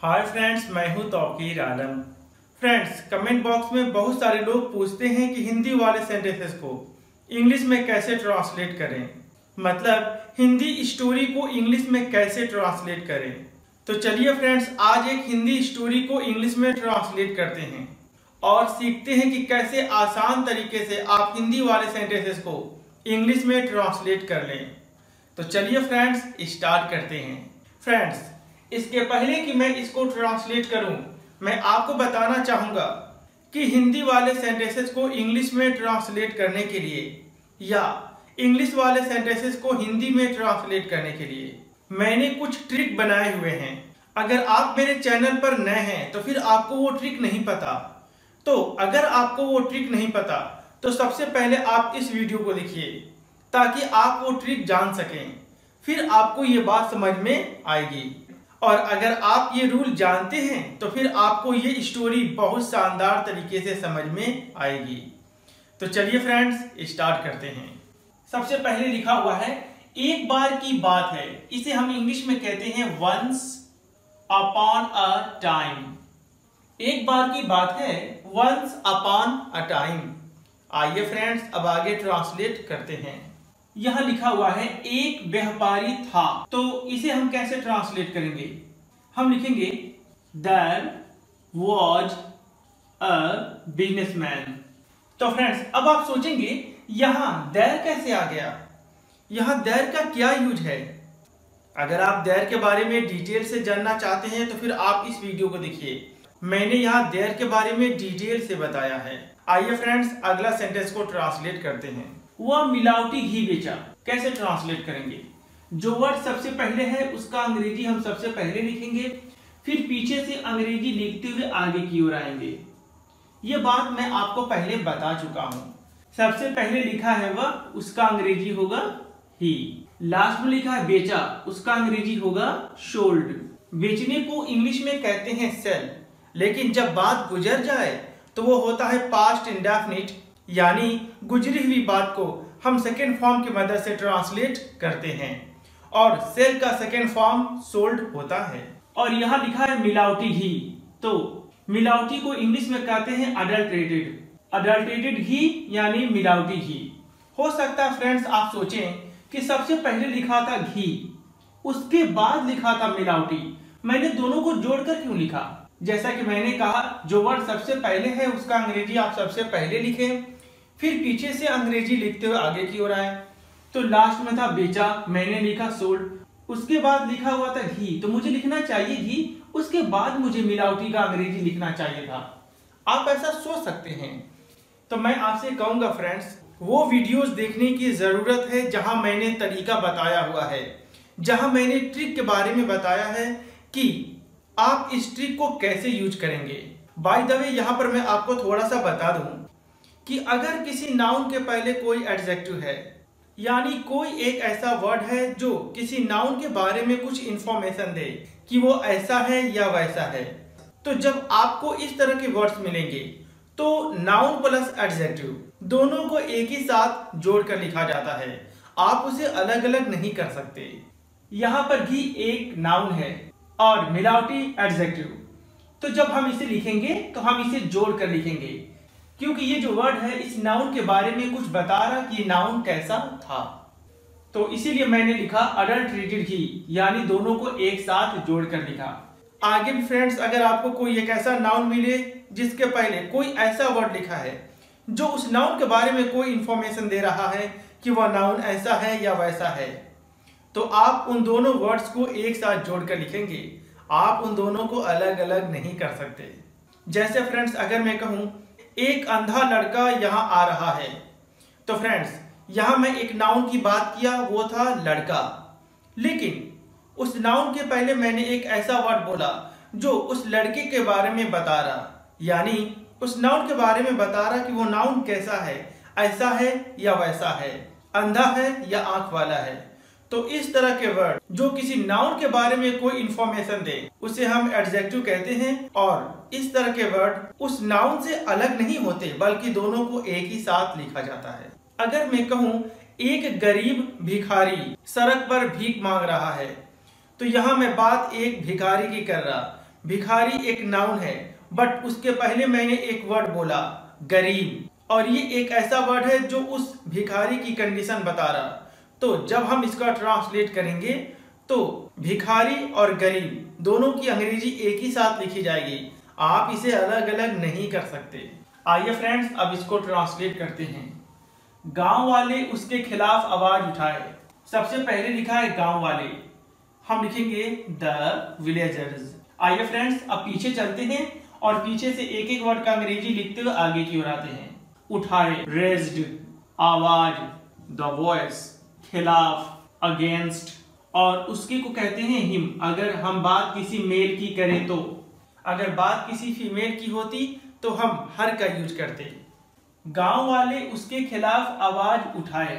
हाय friends, मैं हूं Tauqeer Alam. Friends, comment box में बहुत सारे लोग पूछते हैं कि हिंदी वाले सेंटेंसेस को इंग्लिश में कैसे ट्रांसलेट करें, मतलब हिंदी स्टोरी को इंग्लिश में कैसे ट्रांसलेट करें। तो चलिए फ्रेंड्स, आज एक हिंदी स्टोरी को इंग्लिश में ट्रांसलेट करते हैं और सीखते हैं कि कैसे आसान तरीके से आप हिंदी वाले सेंटेंसेस को इंग्लिश में ट्रांसलेट कर लें। तो चलिए फ्रेंड्स, स्टार्ट करते हैं। फ्रेंड्स, इसके पहले कि मैं इसको ट्रांसलेट करूं, मैं आपको बताना चाहूंगा कि हिंदी वाले सेंटेंसेस को इंग्लिश में ट्रांसलेट करने के लिए या इंग्लिश वाले सेंटेंसेस को हिंदी में ट्रांसलेट करने के लिए मैंने कुछ ट्रिक बनाए हुए हैं। अगर आप मेरे चैनल पर नए हैं तो फिर आपको वो ट्रिक नहीं पता। तो अगर आपको वो ट्रिक नहीं पता तो सबसे पहले आप इस वीडियो को देखिए ताकि आप वो ट्रिक जान सकें, फिर आपको ये बात समझ में आएगी। और अगर आप ये रूल जानते हैं तो फिर आपको ये स्टोरी बहुत शानदार तरीके से समझ में आएगी। तो चलिए फ्रेंड्स, स्टार्ट करते हैं। सबसे पहले लिखा हुआ है एक बार की बात है। इसे हम इंग्लिश में कहते हैं वंस अपॉन अ टाइम। एक बार की बात है, वंस अपॉन अ टाइम। आइए फ्रेंड्स, अब आगे ट्रांसलेट करते हैं। यहां लिखा हुआ है एक व्यापारी था, तो इसे हम कैसे ट्रांसलेट करेंगे? हम लिखेंगे देयर वाज अ बिजनेसमैन। तो फ्रेंड्स, अब आप सोचेंगे यहां देयर कैसे आ गया, यहां देयर का क्या यूज है? अगर आप देयर के बारे में डिटेल से जानना चाहते हैं तो फिर आप इस वीडियो को देखिए। मैंने यहाँ देयर के बारे में डिटेल से बताया है। आइए फ्रेंड्स, अगला सेंटेंस को ट्रांसलेट करते हैं। वह मिलावटी घी बेचा। कैसे ट्रांसलेट करेंगे? जो वर्ड सबसे पहले है उसका अंग्रेजी हम सबसे पहले लिखेंगे, फिर पीछे से अंग्रेजी लिखते हुए आगे की ओर आएंगे। ये बात मैं आपको पहले बता चुका हूं। सबसे पहले लिखा है वह, उसका अंग्रेजी होगा ही। लास्ट में लिखा है बेचा, उसका अंग्रेजी होगा सोल्ड। बेचने को इंग्लिश में कहते हैं सेल, लेकिन जब बात गुजर जाए तो वो होता है पास्ट इंडेफिनिट, यानी गुजरी हुई बात को हम सेकेंड फॉर्म की मदद से ट्रांसलेट करते हैं और सेल का सेकेंड फॉर्म सोल्ड होता है। और यहाँ लिखा है मिलावटी घी, तो मिलावटी को इंग्लिश में कहते हैं अडल्ट्रेटेड। अडल्ट्रेटेड घी यानी मिलावटी घी। हो सकता है फ्रेंड्स आप सोचें कि सबसे पहले लिखा था घी, उसके बाद लिखा था मिलावटी, मैंने दोनों को जोड़कर क्यों लिखा? जैसा कि मैंने कहा, जो वर्ड सबसे पहले है उसका अंग्रेजी आप सबसे पहले लिखें, फिर पीछे से अंग्रेजी लिखते हुए आगे की ओर आए। तो लास्ट में था बेचा, मैंने लिखा सोल्ड, उसके बाद लिखा हुआ था घी, तो मुझे लिखना चाहिए घी, उसके बाद मुझे मिलावटी का अंग्रेजी लिखना चाहिए था। आप ऐसा सोच सकते हैं। तो मैं आपसे कहूंगा फ्रेंड्स, वो वीडियोस देखने की जरूरत है जहां मैंने तरीका बताया हुआ है, जहां मैंने ट्रिक के बारे में बताया है कि आप इस ट्रिक को कैसे यूज करेंगे। बाय द वे, यहाँ पर मैं आपको थोड़ा सा बता दूं कि अगर किसी नाउन के पहले कोई एडजेक्टिव है, यानी कोई एक ऐसा वर्ड है जो किसी नाउन के बारे में कुछ इंफॉर्मेशन दे कि वो ऐसा है या वैसा है, तो जब आपको इस तरह के वर्ड्स मिलेंगे तो नाउन प्लस एडजेक्टिव दोनों को एक ही साथ जोड़कर लिखा जाता है। आप उसे अलग अलग नहीं कर सकते। यहाँ पर घी एक नाउन है और मिलावटी एडजेक्टिव, तो जब हम इसे लिखेंगे तो हम इसे जोड़कर लिखेंगे, क्योंकि ये जो वर्ड है इस नाउन के बारे में कुछ बता रहा कि नाउन कैसा था। तो इसीलिए मैंने लिखा अडल्ट्रेटेड घी, यानी दोनों को एक साथ जोड़कर लिखा। आगे भी फ्रेंड्स, अगर आपको कोई एक ऐसा नाउन मिले जिसके पहले कोई ऐसा वर्ड लिखा है जो उस नाउन के बारे में कोई इंफॉर्मेशन दे रहा है कि वह नाउन ऐसा है या वैसा है, तो आप उन दोनों वर्ड्स को एक साथ जोड़कर लिखेंगे। आप उन दोनों को अलग अलग नहीं कर सकते। जैसे फ्रेंड्स, अगर मैं कहूं एक अंधा लड़का यहाँ आ रहा है, तो फ्रेंड्स यहाँ मैं एक नाउन की बात किया, वो था लड़का, लेकिन उस नाउन के पहले मैंने एक ऐसा वर्ड बोला जो उस लड़के के बारे में बता रहा, यानी उस नाउन के बारे में बता रहा कि वो नाउन कैसा है, ऐसा है या वैसा है, अंधा है या आंख वाला है। तो इस तरह के वर्ड जो किसी नाउन के बारे में कोई इंफॉर्मेशन दे उसे हम एडजेक्टिव कहते हैं, और इस तरह के वर्ड उस नाउन से अलग नहीं होते बल्कि दोनों को एक ही साथ लिखा जाता है। अगर मैं कहूं एक गरीब भिखारी सड़क पर भीख मांग रहा है, तो यहाँ मैं बात एक भिखारी की कर रहा, भिखारी एक नाउन है, बट उसके पहले मैंने एक वर्ड बोला गरीब, और ये एक ऐसा वर्ड है जो उस भिखारी की कंडीशन बता रहा। तो जब हम इसका ट्रांसलेट करेंगे तो भिखारी और गरीब दोनों की अंग्रेजी एक ही साथ लिखी जाएगी, आप इसे अलग अलग नहीं कर सकते। आइए फ्रेंड्स, अब इसको ट्रांसलेट करते हैं। गांव वाले उसके खिलाफ आवाज उठाए। सबसे पहले लिखा है गांव वाले, हम लिखेंगे द विलेजर्स। आइए फ्रेंड्स, अब पीछे चलते हैं और पीछे से एक एक वर्ड का अंग्रेजी लिखते हुए आगे की ओर आते हैं। उठाए, रेज्ड, आवाज, द वॉइस, खिलाफ, अगेंस्ट, और उसके को कहते हैं हिम। अगर हम बात किसी मेल की करें तो, अगर बात किसी फीमेल की होती तो हम हर का यूज करते। गांव वाले उसके खिलाफ आवाज उठाए,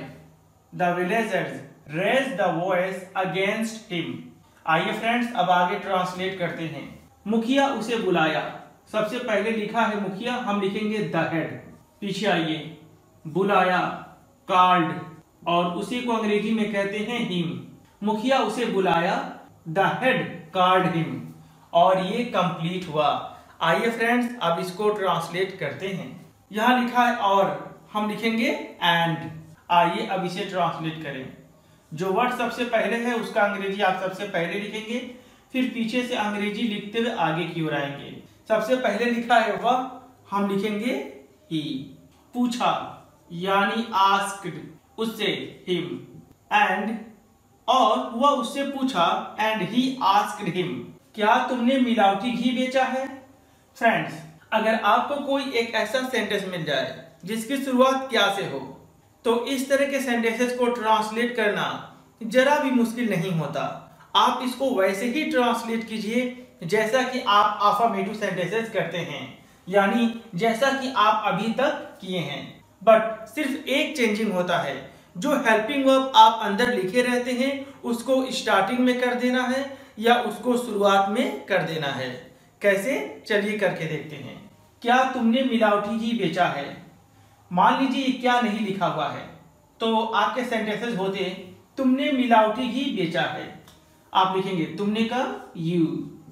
the villagers raise the voice against him. आइए फ्रेंड्स, अब आगे ट्रांसलेट करते हैं। मुखिया उसे बुलाया। सबसे पहले लिखा है मुखिया, हम लिखेंगे द हेड। पीछे आइए, बुलाया, कॉल्ड, और उसी को अंग्रेजी में कहते हैं हिम। मुखिया उसे बुलाया, द हेड कॉल्ड हिम, और ये कंप्लीट हुआ। आइए फ्रेंड्स, अब इसको ट्रांसलेट करते हैं। यहाँ लिखा है और, हम लिखेंगे एंड। आइए अब इसे ट्रांसलेट करें। जो वर्ड सबसे पहले है उसका अंग्रेजी आप सबसे पहले लिखेंगे, फिर पीछे से अंग्रेजी लिखते हुए आगे की ओर आएंगे। सबसे पहले लिखा है वह, हम लिखेंगे ही। पूछा यानी आस्क्ड, उससे हिम। एंड, और वह उससे पूछा, एंड ही आस्क्ड हिम, क्या तुमने मिलावटी घी बेचा है। फ्रेंड्स, अगर आपको कोई एक ऐसा सेंटेंस मिल जाए जिसकी शुरुआत क्या से हो, तो इस तरह के सेंटेंसेस को ट्रांसलेट करना जरा भी मुश्किल नहीं होता। आप इसको वैसे ही ट्रांसलेट कीजिए जैसा कि आप अफर्मेटिव सेंटेंसेस करते हैं, यानी जैसा कि आप अभी तक किए हैं। बट सिर्फ एक चेंजिंग होता है, जो हेल्पिंग वर्ब आप अंदर लिखे रहते हैं उसको स्टार्टिंग में कर देना है या उसको शुरुआत में कर देना है। कैसे, चलिए करके देखते हैं। क्या तुमने मिलावटी घी बेचा है। मान लीजिए क्या नहीं लिखा हुआ है, तो आपके सेंटेंसेस होते तुमने मिलावटी घी बेचा है, आप लिखेंगे तुमने का यू,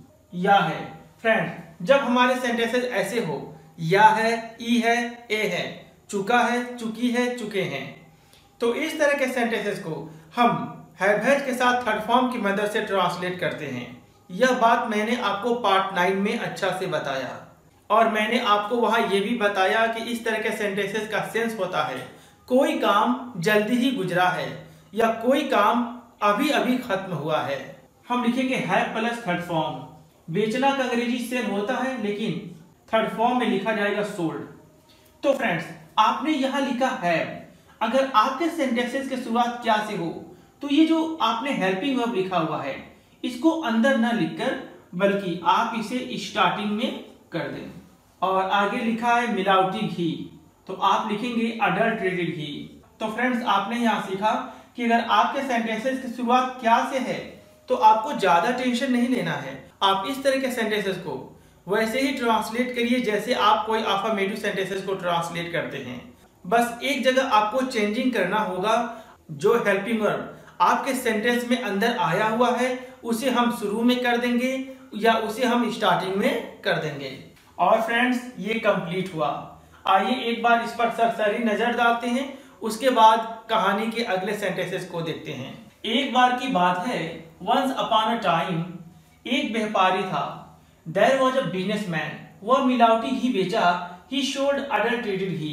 या है। फ्रेंड, जब हमारे सेंटेंसेस ऐसे हो, या है, ई है, ए है, चुका है, चुकी है, चुके हैं, तो इस तरह के सेंटेंसेस को हम हैव हैज के साथ थर्ड फॉर्म की मदद से ट्रांसलेट करते हैं। यह बात मैंने आपको पार्ट 9 में अच्छा से बताया, और मैंने आपको वहां यह भी बताया कि इस तरह के सेंटेंसेस का सेंस होता है कोई काम जल्दी ही गुजरा है या कोई काम अभी अभी खत्म हुआ है। हम लिखेंगे हैव प्लस थर्ड फॉर्म। बेचना का अंग्रेजी सेल होता है, लेकिन थर्ड फॉर्म में लिखा जाएगा सोल्ड। तो फ्रेंड्स, आपने यहां लिखा हैव। अगर आपके सेंटेंसेस की शुरुआत क्या से हो, तो ये जो आपने हेल्पिंग वर्ब लिखा हुआ है इसको अंदर ना लिखकर बल्कि आप इसे स्टार्टिंग में कर दें। और आगे लिखा है मिलावटी घी, तो आप लिखेंगे अडल्ट्रेटेड घी। तो फ्रेंड्स, आपने यहाँ सीखा कि अगर आपके सेंटेंसेस की शुरुआत क्या से है तो आपको ज्यादा टेंशन नहीं लेना है। आप इस तरह के सेंटेंसेस को वैसे ही ट्रांसलेट करिए जैसे आप कोई अफर्मेटिव सेंटेंसेस को ट्रांसलेट करते हैं। बस एक जगह आपको चेंजिंग करना होगा, जो हेल्पिंग वर्ब आपके सेंटेंस में अंदर आया हुआ है उसे हम शुरू में कर देंगे या उसे हम स्टार्टिंग में कर देंगे। और फ्रेंड्स, ये कंप्लीट हुआ। आइए एक बार इस पर सरसरी नजर डालते हैं, उसके बाद कहानी के अगले सेंटेंसेस को देखते हैं। एक बार की बात है, वंस अपॉन अ टाइम, एक व्यापारी था। देयर वाज अ बिजनेसमैन, वह मिलावटी घी बेचा। He sold adulterated ghee.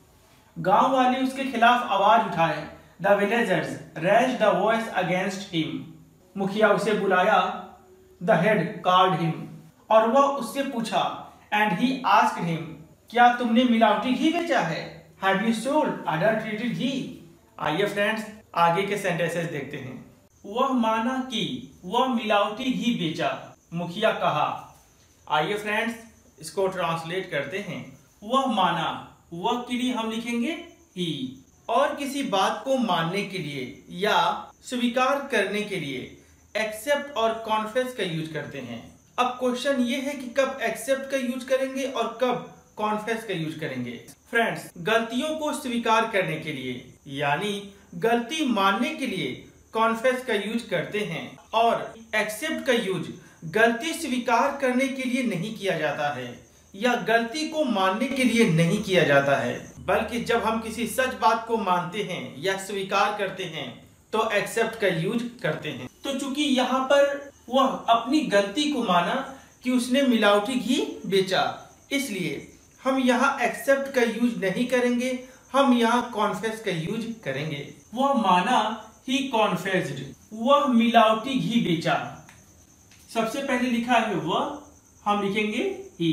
गांव वाले उसके खिलाफ आवाज उठाए। The villagers raised the voice against him. मुखिया उसे बुलाया। द हेड कॉल्ड हिम, और वह उससे पूछा। एंड ही आस्क्ड हिम, क्या तुमने मिलावटी घी बेचा है। Have you sold adulterated ghee. आइए फ्रेंड्स, आगे के सेंटेंसेस देखते हैं। वह माना कि वह मिलावटी घी बेचा, मुखिया कहा। आइए फ्रेंड्स, इसको ट्रांसलेट करते हैं। वह माना, वह के लिए हम लिखेंगे ही। और किसी बात को मानने के लिए या स्वीकार करने के लिए एक्सेप्ट और कॉन्फेस का यूज करते हैं। अब क्वेश्चन ये है कि कब एक्सेप्ट का यूज करेंगे और कब कॉन्फेस का यूज करेंगे। फ्रेंड्स, गलतियों को स्वीकार करने के लिए यानी गलती मानने के लिए कॉन्फेस का यूज करते हैं, और एक्सेप्ट का यूज गलती स्वीकार करने के लिए नहीं किया जाता है या गलती को मानने के लिए नहीं किया जाता है, बल्कि जब हम किसी सच बात को मानते हैं या स्वीकार करते हैं तो एक्सेप्ट का यूज करते हैं। तो चूंकि यहाँ पर वह अपनी गलती को माना कि उसने मिलावटी घी बेचा, इसलिए हम यहाँ एक्सेप्ट का यूज नहीं करेंगे, हम यहाँ कॉन्फेस का यूज करेंगे। वह माना, ही कॉन्फेस्ड, वह मिलावटी घी बेचा। सबसे पहले लिखा है वह, हम लिखेंगे ही।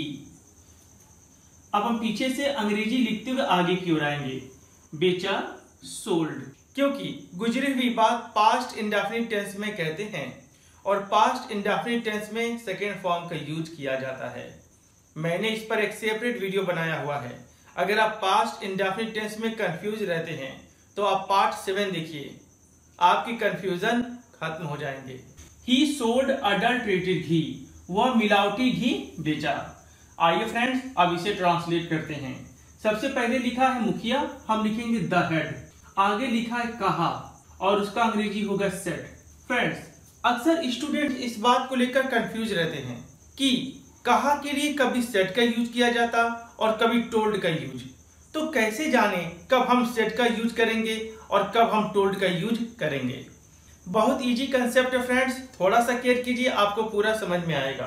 अब हम पीछे से अंग्रेजी लिखते हुए आगे की ओर आएंगे। बेचा, सोल्ड, क्योंकि गुजरी हुई बात पास्ट इंडेफिनिट टेंस में कहते हैं और पास्ट इंडेफिनिट टेंस में सेकेंड फॉर्म का यूज किया जाता है। मैंने इस पर एक सेपरेट वीडियो बनाया हुआ है। अगर आप पास्ट इंडेफिनिट टेंस में कंफ्यूज रहते हैं तो आप पार्ट 7 देखिए, आपकी कंफ्यूजन खत्म हो जाएंगे। ही सोल्ड अडल्टरेटेड घी, वह मिलावटी घी बेचा। आइए फ्रेंड्स, अब इसे ट्रांसलेट करते हैं। सबसे पहले लिखा है मुखिया, हम लिखेंगे द हेड। आगे लिखा है कहा और उसका अंग्रेजी होगा सेड। फ्रेंड्स, अक्सर स्टूडेंट इस बात को लेकर कंफ्यूज रहते हैं कि कहा के लिए कभी सेड का यूज किया जाता और कभी टोल्ड का यूज। तो कैसे जाने कब हम सेड का यूज करेंगे और कब हम टोल्ड का यूज करेंगे। बहुत इजी कंसेप्ट है फ्रेंड्स, थोड़ा सा केयर कीजिए, आपको पूरा समझ में आएगा।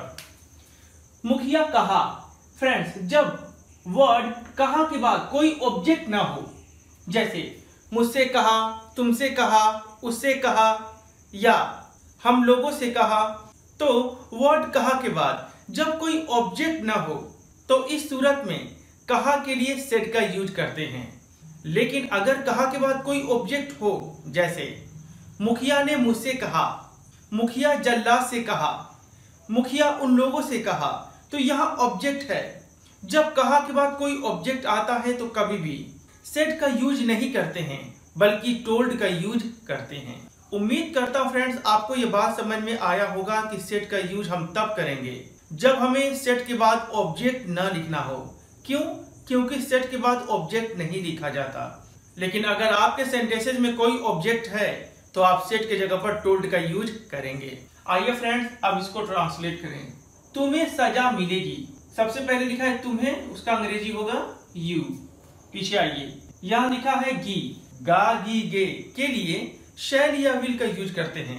मुखिया कहा, फ्रेंड्स, जब वर्ड कहा के बाद कोई ऑब्जेक्ट ना हो, जैसे मुझसे कहा, तुमसे कहा, उससे कहा या हम लोगों से कहा, तो वर्ड कहा के बाद जब कोई ऑब्जेक्ट ना हो तो इस सूरत में कहा के लिए सेड का यूज करते हैं। लेकिन अगर कहा के बाद कोई ऑब्जेक्ट हो, जैसे मुखिया ने मुझसे कहा, मुखिया जल्लाद से कहा, मुखिया उन लोगों से कहा, तो यहाँ ऑब्जेक्ट है। जब कहा के बाद कोई ऑब्जेक्ट आता है तो कभी भी सेड का यूज नहीं करते हैं, बल्कि टोल्ड का यूज करते हैं। उम्मीद करता हूँ फ्रेंड्स आपको ये बात समझ में आया होगा कि सेड का यूज हम तब करेंगे जब हमें सेड के बाद ऑब्जेक्ट न लिखना हो। क्यों? क्योंकि सेड के बाद ऑब्जेक्ट नहीं लिखा जाता। लेकिन अगर आपके सेंटेंसेस में कोई ऑब्जेक्ट है तो आप सेड के जगह पर टोल्ड का यूज करेंगे। आइए फ्रेंड्स, अब इसको ट्रांसलेट करें। तुम्हें सजा मिलेगी, सबसे पहले लिखा है तुम्हें, उसका अंग्रेजी होगा यू। पीछे आइए, यहाँ लिखा है गी, गा गी गे के लिए शैल या विल का यूज करते हैं।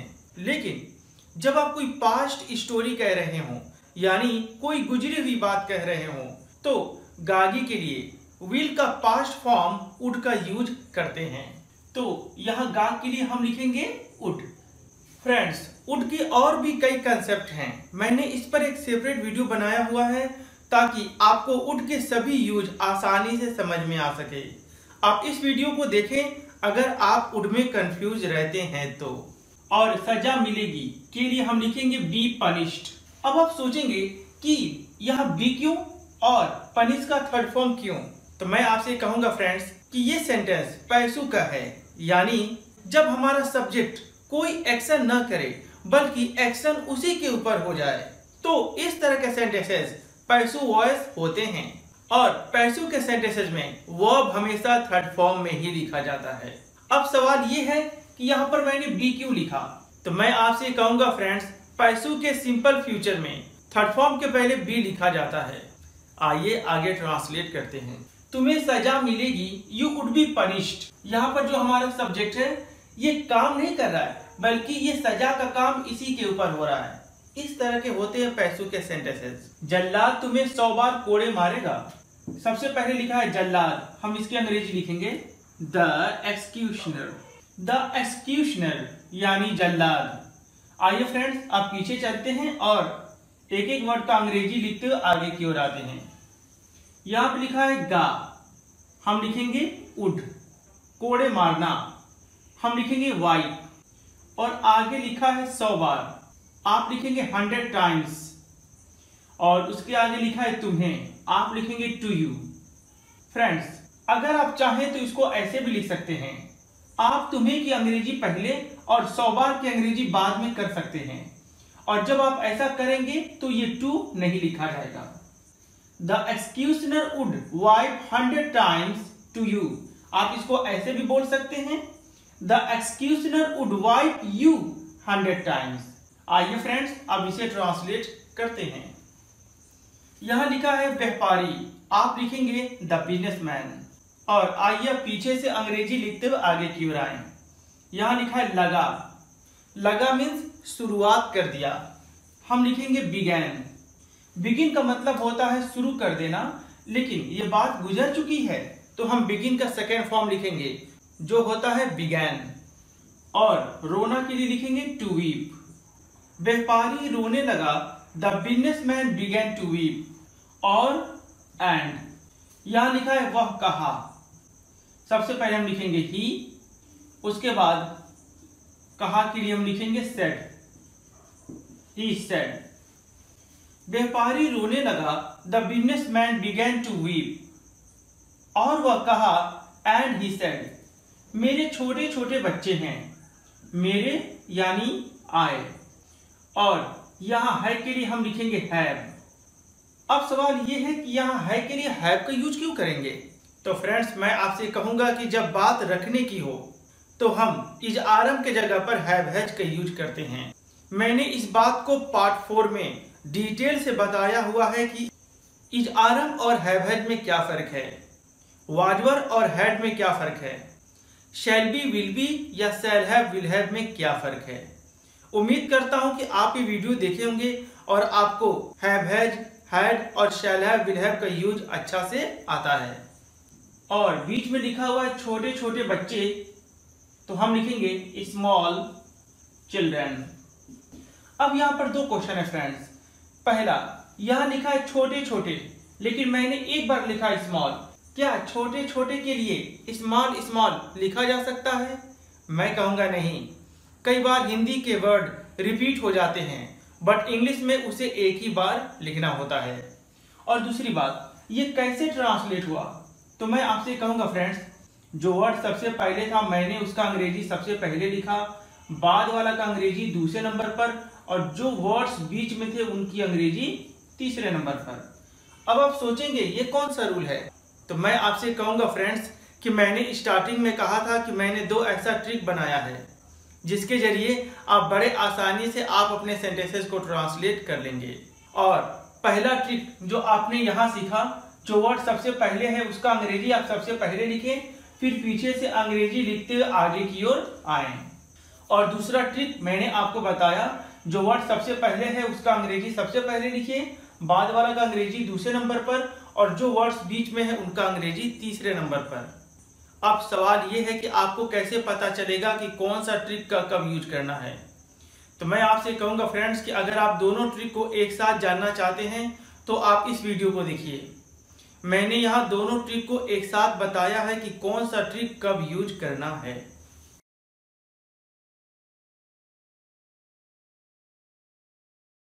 लेकिन जब आप कोई पास्ट स्टोरी कह रहे हो, यानी कोई गुजरी हुई बात कह रहे हो, तो गागी के लिए विल का पास्ट फॉर्म वुड का यूज करते हैं। तो यहाँ गा के लिए हम लिखेंगे वुड। फ्रेंड्स, वुड के और भी कई कंसेप्ट हैं, मैंने इस पर एक सेपरेट वीडियो बनाया हुआ है ताकि आपको वुड के सभी यूज आसानी से समझ में आ सके। आप इस वीडियो को देखें अगर आप वुड में कंफ्यूज रहते हैं तो। और सजा मिलेगी के लिए हम लिखेंगे बी पनिश्ड। अब आप सोचेंगे कि यह बी क्यों और पनिश का थर्ड फॉर्म क्यों? तो मैं आपसे कहूंगा फ्रेंड्स कि ये सेंटेंस पैसू का है, यानी जब हमारा सब्जेक्ट कोई एक्शन न करे बल्कि एक्शन उसी के ऊपर हो जाए, तो इस तरह के सेंटेंसेस पैसू वॉइस होते हैं। और पैसू के सेंटेंसेस में वर्ब हमेशा थर्ड फॉर्म में ही लिखा जाता है। अब सवाल ये है कि यहाँ पर मैंने बी क्यों लिखा? तो मैं आपसे कहूंगा फ्रेंड्स, पैसू के सिंपल फ्यूचर में थर्ड फॉर्म के पहले बी लिखा जाता है। आइए आगे ट्रांसलेट करते हैं। तुम्हें सजा मिलेगी, यू वुड बी पनिश्ड। यहाँ पर जो हमारा सब्जेक्ट है ये काम नहीं कर रहा है, बल्कि ये सजा का काम इसी के ऊपर हो रहा है। इस तरह के होते हैं पैसू के सेंटेंसेस। जल्लाद तुम्हें 100 बार कोड़े मारेगा, सबसे पहले लिखा है जल्लाद, हम इसकी अंग्रेजी लिखेंगे द एक्सक्यूशनर। द एक्सक्यूशनर यानी जल्लाद। आइए फ्रेंड्स, आप पीछे चलते हैं और एक एक वर्ड का अंग्रेजी लिखते हुए आगे की ओर आते हैं। यहाँ पे लिखा है गा, हम लिखेंगे वुड। कोड़े मारना हम लिखेंगे वाइप। और आगे लिखा है 100 बार, आप लिखेंगे 100 टाइम्स। और उसके आगे लिखा है तुम्हें, आप लिखेंगे टू यू। फ्रेंड्स, अगर आप चाहें तो इसको ऐसे भी लिख सकते हैं, आप तुम्हें की अंग्रेजी पहले और 100 बार की अंग्रेजी बाद में कर सकते हैं। और जब आप ऐसा करेंगे तो ये टू नहीं लिखा जाएगा। The executioner would wipe 100 times to you, आप इसको ऐसे भी बोल सकते हैं, the executioner would wipe you 100 times. आइए फ्रेंड्स अब इसे ट्रांसलेट करते हैं। यहाँ लिखा है व्यापारी, आप लिखेंगे द बिजनेसमैन। और आइए पीछे से अंग्रेजी लिखते हुए आगे की ओर आए। यहाँ लिखा है लगा, लगा मीन्स शुरुआत कर दिया, हम लिखेंगे बिगैन। बिगिन का मतलब होता है शुरू कर देना, लेकिन ये बात गुजर चुकी है तो हम बिगिन का सेकेंड फॉर्म लिखेंगे जो होता है बिगैन। और रोना के लिए लिखेंगे टू वीप। व्यापारी रोने लगा, the businessman began to weep. और एंड, यहां लिखा है वह कहा, सबसे पहले हम लिखेंगे ही, उसके बाद कहा के लिए हम लिखेंगे सेड, ही सेड। व्यापारी रोने लगा, the businessman began to weep. और वह कहा, एंड ही सेड, मेरे छोटे छोटे बच्चे हैं, मेरे यानी आए। और यहां है के लिए हम लिखेंगे हैव। अब सवाल यह है कि यहां है के लिए हैव का यूज क्यों करेंगे? तो फ्रेंड्स मैं आपसे कहूंगा कि जब बात रखने की हो तो हम इज आरम के जगह पर हैव हैज का यूज करते हैं। मैंने इस बात को पार्ट 4 में डिटेल से बताया हुआ है कि इज आरम और हैव हैज में क्या फर्क है, वाजवर और हैड में क्या फर्क है, शैल बी विल बी या शैल हैव विल हैव में क्या फर्क है। उम्मीद करता हूं कि आप ये वीडियो देखे होंगे और आपको हैव हैज, हैड और शैल हैव विल हैव का यूज अच्छा से आता है। और बीच में लिखा हुआ है छोटे छोटे बच्चे, तो हम लिखेंगे स्मॉल चिल्ड्रन। अब यहाँ पर दो क्वेश्चन है फ्रेंड्स। पहला, यहाँ लिखा है छोटे छोटे, लेकिन मैंने एक बार लिखा स्मॉल, क्या छोटे छोटे के लिए स्मॉल स्मॉल लिखा जा सकता है? मैं कहूंगा नहीं। कई बार हिंदी के वर्ड रिपीट हो जाते हैं, बट इंग्लिश में उसे एक ही बार लिखना होता है। और दूसरी बात, ये कैसे ट्रांसलेट हुआ? तो मैं आपसे कहूंगा फ्रेंड्स, जो वर्ड सबसे पहले था मैंने उसका अंग्रेजी सबसे पहले लिखा, बाद वाला का अंग्रेजी दूसरे नंबर पर, और जो वर्ड्स बीच में थे उनकी अंग्रेजी तीसरे नंबर पर। अब आप सोचेंगे ये कौन सा रूल है? तो मैं आपसे कहूंगा फ्रेंड्स कि मैंने स्टार्टिंग में कहा था कि मैंने दो ऐसा ट्रिक बनाया है जिसके जरिए आप बड़े आसानी से आप अपने सेंटेंसेस को ट्रांसलेट कर लेंगे। और पहला ट्रिक जो आपने यहाँ सीखा, जो वर्ड सबसे पहले है उसका अंग्रेजी आप सबसे पहले लिखें, फिर पीछे से अंग्रेजी लिखते हुए आगे की ओर आए। और दूसरा ट्रिक मैंने आपको बताया, जो वर्ड सबसे पहले है उसका अंग्रेजी सबसे पहले लिखिए, बाद वाला का अंग्रेजी दूसरे नंबर पर, और जो वर्ड्स बीच में है उनका अंग्रेजी तीसरे नंबर पर। अब सवाल ये है कि आपको कैसे पता चलेगा कि कौन सा ट्रिक का कब यूज करना है। तो मैं आपसे कहूंगा फ्रेंड्स कि अगर आप दोनों ट्रिक को एक साथ जानना चाहते हैं तो आप इस वीडियो को देखिए। मैंने यहाँ दोनों ट्रिक को एक साथ बताया है कि कौन सा ट्रिक कब यूज करना है।